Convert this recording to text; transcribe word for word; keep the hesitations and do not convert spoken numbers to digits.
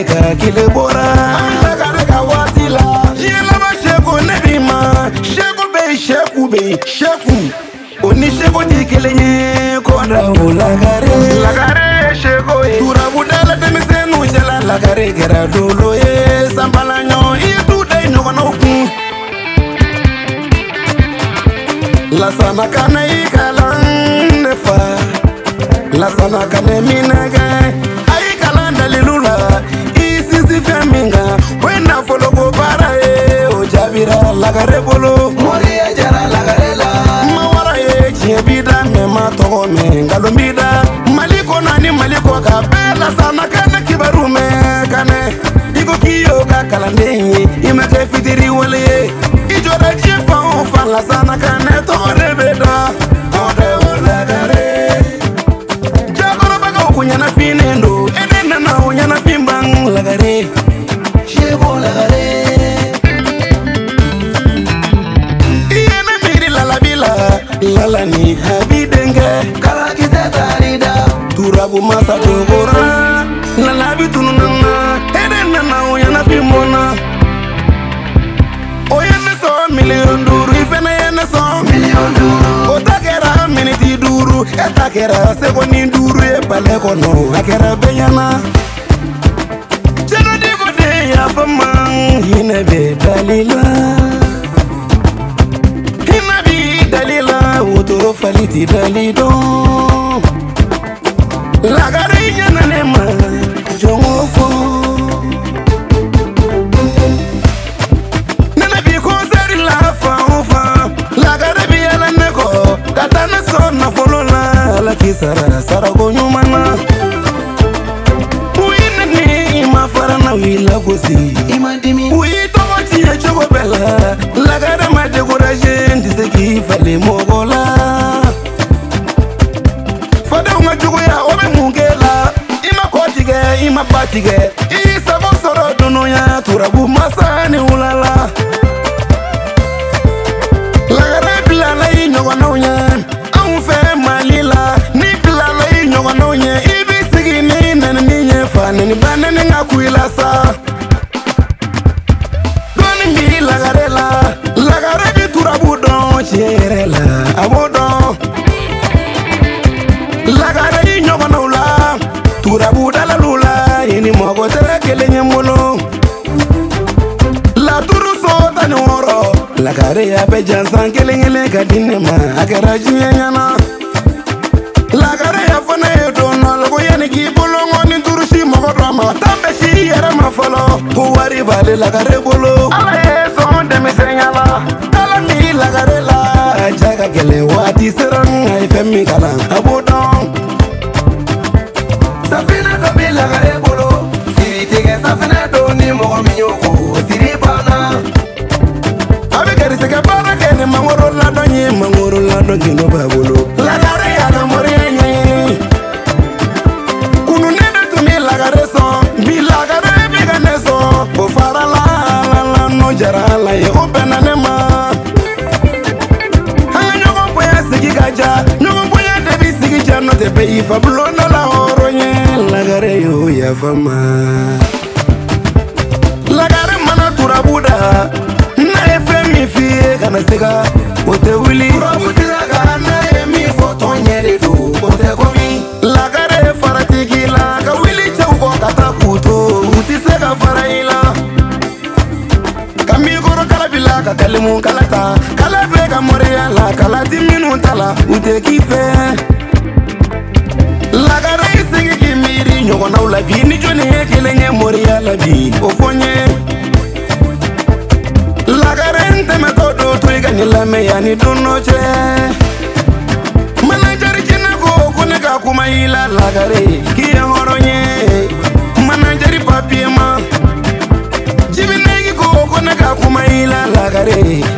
lagare ka kile bora lagare ka watila yela ba sheko nebima sheko be sheku be sheku oni sheko dikelenye koda lagare lagare sheko turabu dala demisenu jela lagare gera dolo e sambalanyo itu dai no ku la sana kana ikalan nefa la sana kana minaga ai kalan dalilula isi si feminga wena folo go para e o jabira lagare bolo mori ajara lagare la mawara e chebida me mato me ngalombida maliko nani maliko ka bela sana kana kibarume kane iko kiyo ka kalandenyi imate fitiri wale ijora jefa fa la sana kana to rebeda ode lagare jagoro baga kunyana finendo enena na unyana fimbang lagare shego lagare iena miri lala bila lala ni habidenge kala kizetarida turabu masa togora lala bitununa enena na unyana fimona oyene so million duru ifena yene so million duru otakera miniti duru etakera sekoni duru e pale kono akera benyana jeno digo de ya famang hinebe dalila hinabi dalila utoro faliti dalido lagare nyana nema jongofo katana sona folola la kisara sara gonyumana uine ni mafara na wila gosi imandimi uito wati ya chogo bela lagara ma decoration diseki fale mogola fada unga chogo ya obe mungela ima kotige ima patige isa bosoro dono ya turabu masani ulala lagara bila la inyogo na unya ni banene ngakuila sa doni mi lagare la lagare bi turabu don cherela abodo lagare nyogo nula turabu dala lula ini mogo tere kelenye molo la turu so tani woro lagare ya be jansan kelengele kadine ma agara jinyana lagare ya fana edo no logo yani ki bolongo ni turushi mogo drama tambe shi yere ma folo ko wari bale lagare bolo ala e so de mi senyala ala mi lagare la jaga gele wati serang ay femi kala abodon safina ko bi lagare bolo siri tege safina do ni mogo mi yoko siri bana abi kari se ka bana kene mangoro la do ni mangoro la do ngino babolo lagare ya na mori jarala ye opena nema hanga nyogo boya sigi gaja nyogo boya debi sigi jano te pe ifa blonda la oronye lagare yo ya fama lagare mana turabuda na efemi fie kana sega ote wili turabuda kana emi fotonye de do ote komi lagare faratigi la ka wili chauko kata kuto uti sega faraila ka kalimu kalata kala bega moria la kala diminu tala ute kife lagare isingi kimiri nyogo na ulabi ni joni kelenye moria labi ofonye lagare nte metodo tuiga nilame yani dunoche manajari jina ko kunega kumaila lagare kiya horonye manajari papier ma jibinegi ko kunega kumaila lagare